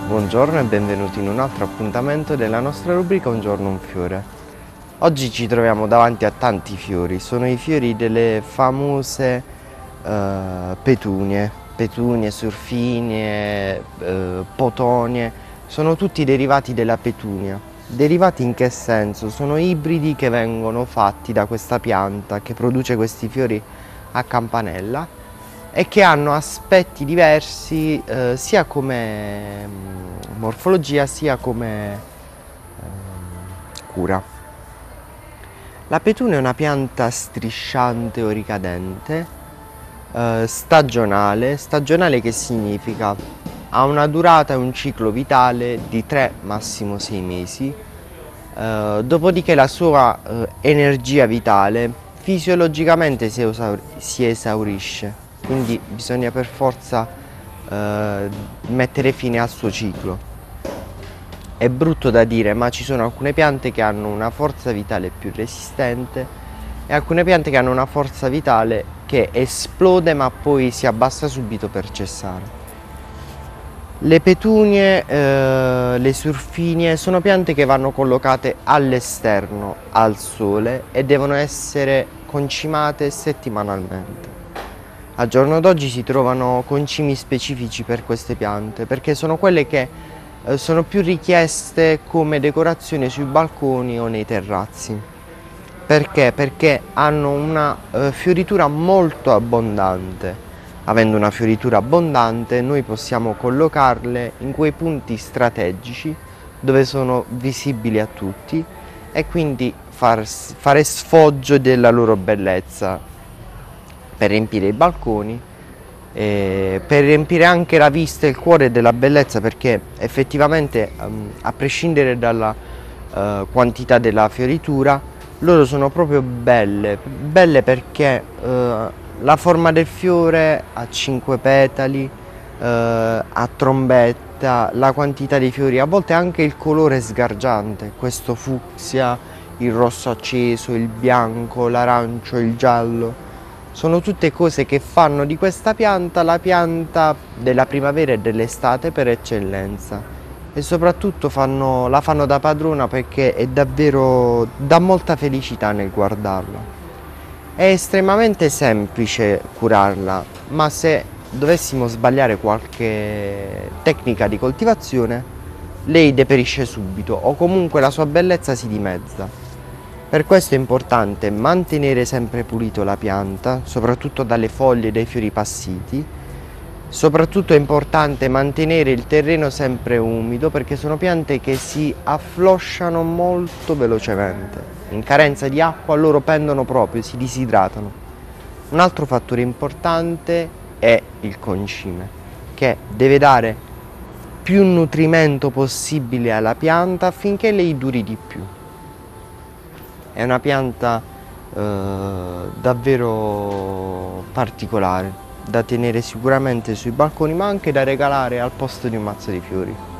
Buongiorno e benvenuti in un altro appuntamento della nostra rubrica Un giorno un fiore. Oggi ci troviamo davanti a tanti fiori, sono i fiori delle famose petunie, surfinie, potonie, sono tutti derivati della petunia. Derivati in che senso? Sono ibridi che vengono fatti da questa pianta che produce questi fiori a campanella e che hanno aspetti diversi sia come morfologia sia come cura. La petunia è una pianta strisciante o ricadente, stagionale che significa ha una durata e un ciclo vitale di 3 massimo 6 mesi, dopodiché la sua energia vitale fisiologicamente si esaurisce, quindi bisogna per forza mettere fine al suo ciclo. È brutto da dire, ma ci sono alcune piante che hanno una forza vitale più resistente e alcune piante che hanno una forza vitale che esplode ma poi si abbassa subito per cessare. Le petunie, le surfinie sono piante che vanno collocate all'esterno, al sole, e devono essere concimate settimanalmente. Al giorno d'oggi si trovano concimi specifici per queste piante perché sono quelle che sono più richieste come decorazione sui balconi o nei terrazzi. Perché? Perché hanno una fioritura molto abbondante. Avendo una fioritura abbondante, noi possiamo collocarle in quei punti strategici dove sono visibili a tutti e quindi fare sfoggio della loro bellezza per riempire i balconi, per riempire anche la vista e il cuore della bellezza, perché effettivamente a prescindere dalla quantità della fioritura, loro sono proprio belle perché la forma del fiore ha 5 petali, a trombetta, la quantità dei fiori, a volte anche il colore sgargiante, questo fucsia, il rosso acceso, il bianco, l'arancio, il giallo. Sono tutte cose che fanno di questa pianta la pianta della primavera e dell'estate per eccellenza, e soprattutto la fanno da padrona perché è davvero, dà molta felicità nel guardarla. È estremamente semplice curarla, ma se dovessimo sbagliare qualche tecnica di coltivazione, lei deperisce subito o comunque la sua bellezza si dimezza. Per questo è importante mantenere sempre pulito la pianta, soprattutto dalle foglie e dai fiori passiti. Soprattutto è importante mantenere il terreno sempre umido perché sono piante che si afflosciano molto velocemente. In carenza di acqua loro pendono proprio, si disidratano. Un altro fattore importante è il concime, che deve dare più nutrimento possibile alla pianta affinché lei duri di più. È una pianta davvero particolare, da tenere sicuramente sui balconi, ma anche da regalare al posto di un mazzo di fiori.